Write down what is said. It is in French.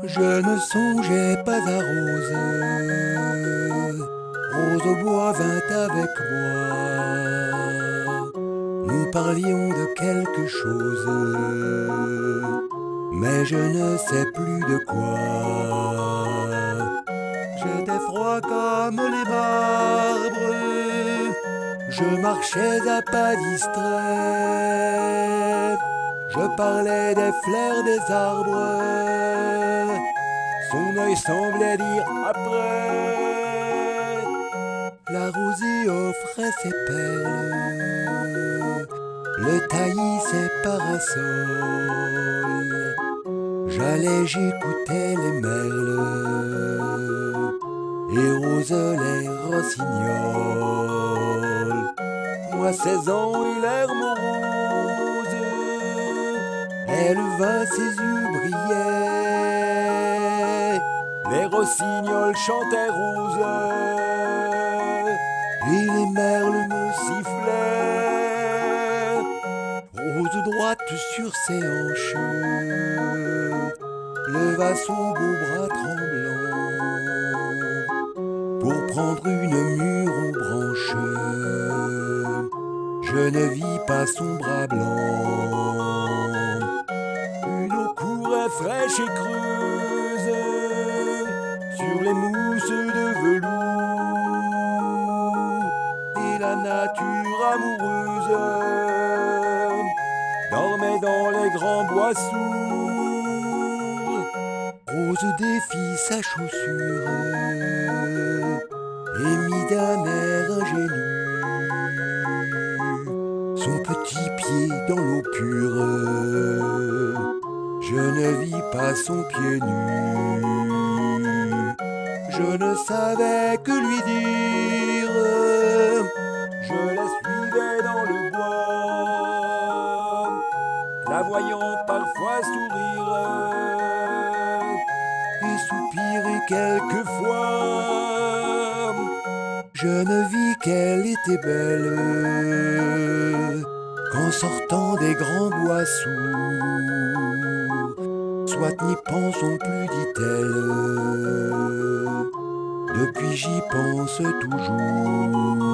Je ne songeais pas à Rose. Rose au bois vint avec moi. Nous parlions de quelque chose, mais je ne sais plus de quoi. J'étais froid comme les marbres. Je marchais à pas distrait. Je parlais des fleurs des arbres. Son œil semblait dire après. La rosée offrait ses perles, le taillis ses parasols. J'allais, j'écoutais les merles et Rose les rossignols. Moi 16 ans et l'air morose, elle vint, ses yeux brillaient. Les rossignols chantaient Rose et les merles me sifflaient. Rose droite sur ses hanches leva son beau bras tremblant pour prendre une mûre aux branches. Je ne vis pas son bras blanc. Une eau courait fraîche et creuse sur les mousses de velours, et la nature amoureuse dormait dans les grands bois sourds. Rose défit sa chaussure et mit d'un air ingénu son petit pied dans l'eau pure. Je ne vis pas son pied nu. Je ne savais que lui dire. Je la suivais dans le bois, la voyant parfois sourire et soupirer quelquefois. Je ne vis qu'elle était belle qu'en sortant des grands bois sourds. Soit n'y pensons plus, dit-elle, depuis j'y pense toujours.